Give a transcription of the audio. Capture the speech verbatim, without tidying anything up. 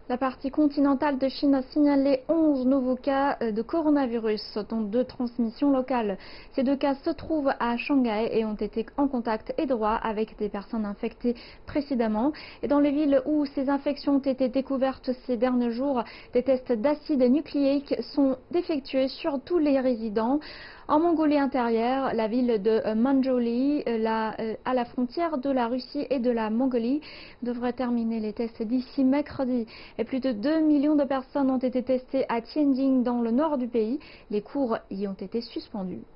La partie continentale de Chine a signalé onze nouveaux cas de coronavirus, dont deux transmissions locales. Ces deux cas se trouvent à Shanghai et ont été en contact étroit avec des personnes infectées précédemment. Et dans les villes où ces infections ont été découvertes ces derniers jours, des tests d'acide nucléique sont effectués sur tous les résidents. En Mongolie intérieure, la ville de Manzhouli, la, à la frontière de la Russie et de la Mongolie, devrait terminer les tests d'ici mercredi. Et plus de deux millions de personnes ont été testées à Tianjin dans le nord du pays. Les cours y ont été suspendus.